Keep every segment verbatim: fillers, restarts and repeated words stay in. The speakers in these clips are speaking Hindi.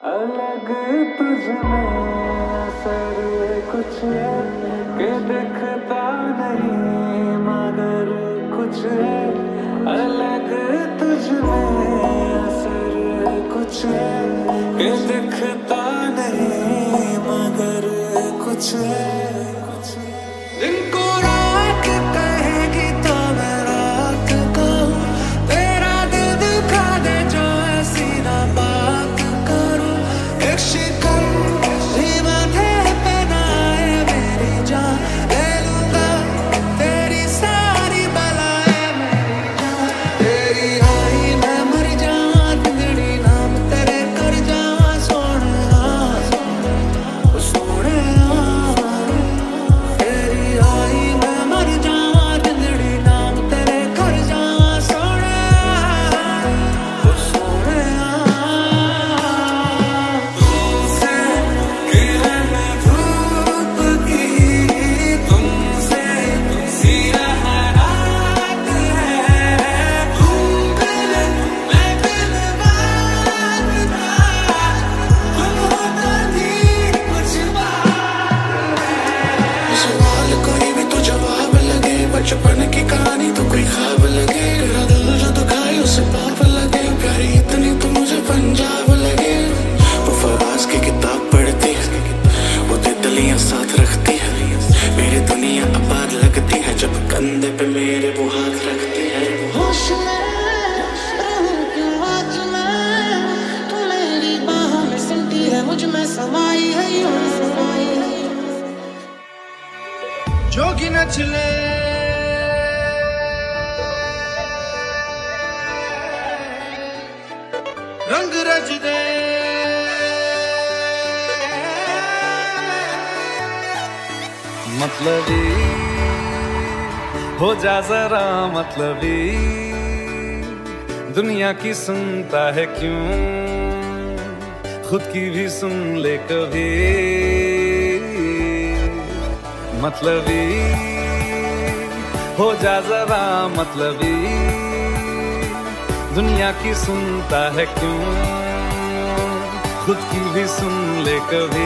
अलग तुझमें असर कुछ है कि दिखता नहीं मगर कुछ है। अलग तुझमें असर कुछ है कि दिखता नहीं मगर कुछ है। दिन को रात कहेगी तो मैं रात कहूँ, तेरा दिल दुखा दे जो ऐसी ना बात करूँ। एक शिकन भी माथे पे ना आए मेरी जान, ले लूंगा तेरी सारी बलाएं मेरी जान। तेरी आई मैं मर जाऊं, जिंदड़ी नाम तेरे कर जाऊं सोनिया सोनिया। तेरी आई मैं मर जाऊं, जिंदड़ी नाम तेरे कर जाऊं सोनिया सोनिया। तुमसे किरण धूप की, तुमसे सिरा रात है। तुम दिल मैं दिल बात था, तुम हो कभी कुछ बात। सवाल कोई भी तो जवाब लगे, बचपन की कहानी तो कोई ख्वाब लगे। तेरा दिल जो दुखाए उसे पाप लगे, प्यारी इतनी तो मुझे पंजाब लगे। वो फवाज की किताब पढ़ती है, वो तितलियां साथ रखती है। मेरी दुनिया अपार लगती है जब कंधे पे मेरे वो हाथ रखती है। होश में रहूं क्यों आज मैं, तू मेरी बाहों में सिमटी है, मुझ में समाई है यूं समाई है। जोगी न चले रंग रज दे, मतलबी हो जा जरा मतलबी, दुनिया की सुनता है क्यों, खुद की भी सुन ले कभी। मतलबी हो जा जरा मतलबी, दुनिया की सुनता है क्यों, खुद की भी सुन ले कभी।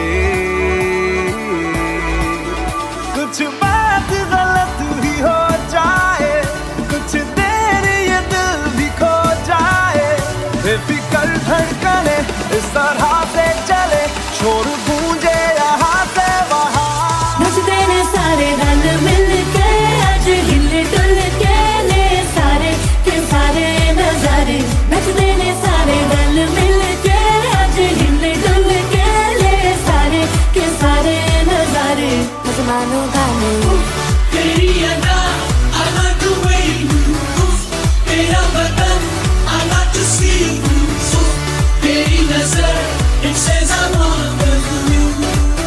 कुछ बात गलत भी हो जाए, कुछ देर ये दिल भी खो जाए, बेफिक्र धड़कने इस तरह से चले, शोर गूंजे यहाँ से वहाँ। नचते ने सारे रंग मिल के, आज हिल डुल के ले सारे के सारे नजारे। नचते ने सारे रंग मिल के, आज हिल डुल के ले सारे के सारे नजारे। मुसलमानों गाने तेरी अदा I like the way you move, तेरा बदन I like to see you move, तेरी नजर it says I wanna do you।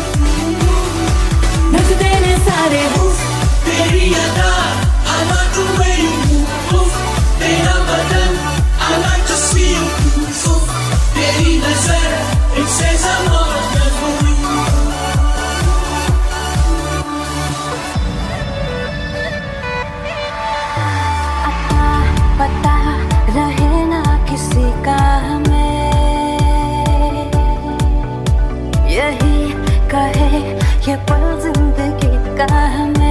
नचते ने सारे तेरी अदा I like the way you move, तेरा बदन I like to see you move, तेरी नजर it says I wanna do you। पता रहे ना किसी का हमें, यही कहे ये पल जिंदगी का हमें।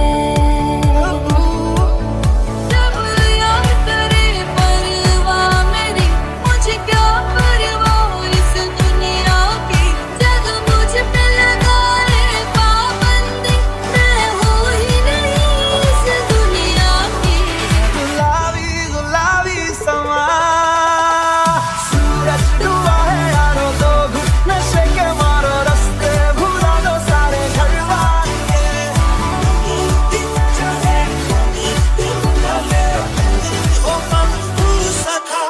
जब याद करे परवाह मेरी, मुझे क्या परवाह इस दुनिया की। जग मुझ पे लगाए पाबंदी, मैं हूँ ही नहीं इस दुनिया की। गुलाबी गुलाबी समा, सूरज डूबा है यारो तो घुट नशे के मारो, रास्ते भुला दो सारे घर वाले। ओ मंसूर सखा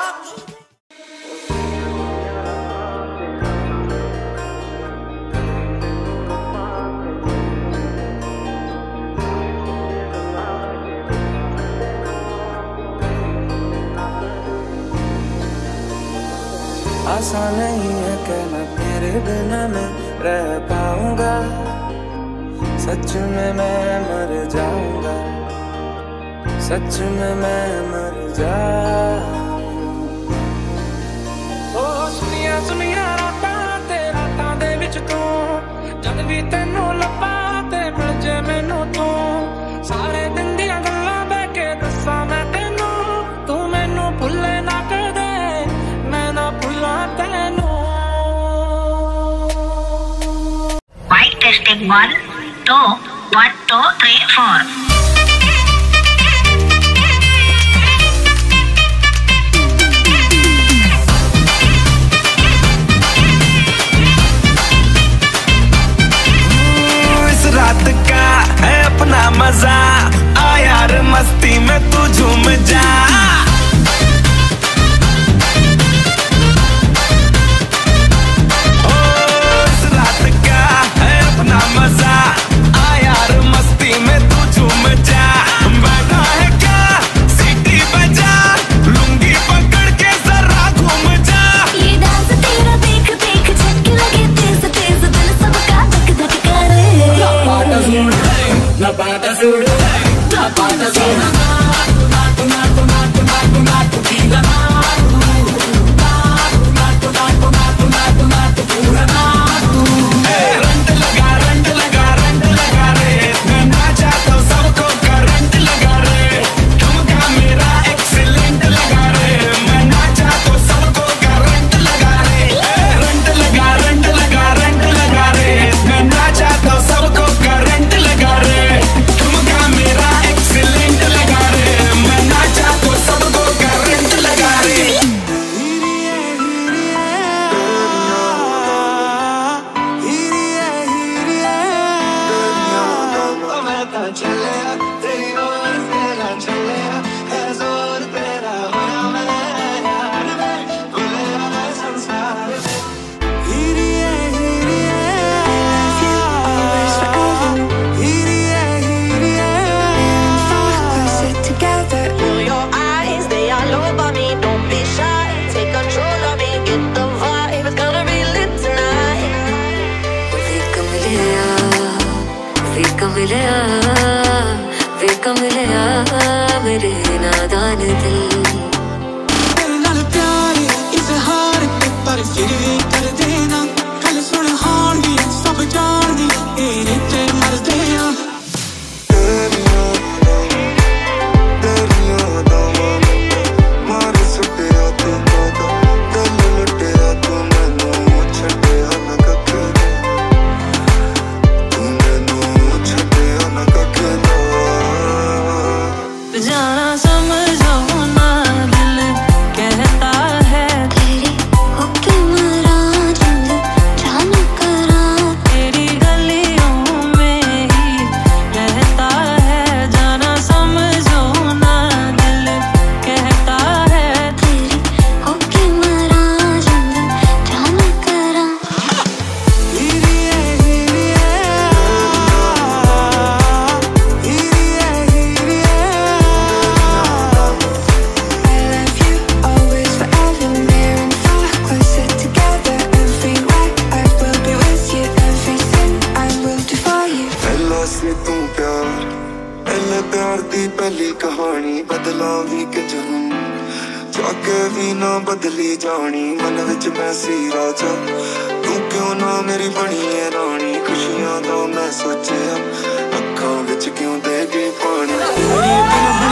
आसान नहीं है कहना तेरे बिना मैं रह पाऊंगा, सच में मैं मर जाऊंगा, सच में मैं मर जाऊंगा। ओ सुनिया सुनिया राता One, two, one, two, three, four. रात का है अपना मजा, आ यार मस्ती में तू झूम जा। ओ इस रात का है अपना मजा, आ यार मस्ती में तू झूम जा। बैठा है क्या सीटी बजा, लुंगी पकड़ के जरा घूम जा। ये डांस तेरा देख देख झटके लगे तेज तेज, दिल सबका धक धक करे। La pata sur, la pata sur, naku naku naku naku naku naku pila naku, naku naku naku naku naku naku pura naku. रंट लगा रंट लगा रंट लगा रे, मैं नाचा तो सबको करंट लगा रे। ठुमका मेरा एक्सीलेंट लगा रे, मैं नाचा तो सबको करंट लगा रे। रंट लगा रंट लगा रंट लगा रे, मैं नाचा तो सबको करंट लगा रे। ठुमका मेरा एक्सीलेंट लगा रे, मैं नाचा तो सबको करंट लगा रे। मेरे नादान दिल तेरे नाल प्यार इजहार ते पर फिर भी कर देना, गल सुन हार दी सब जान दी ए ते मर देना। जाना समझो ना दिल कहता है तेरी होके मरा जिंद जान करा, तेरी गलियों में ही रहता है। जाना समझो ना दिल कहता है तेरी होके मरा जिंद जान करा। तू प्यार पहले प्यार दी पहली कहानी, बदला भी कि जहन जाके भी ना बदली जानी। मन विच मैं सी राजा, तू क्यों ना मेरी बनी है रानी। खुशियां तो मैं सोचे अखां विच क्यों दे गई पानी।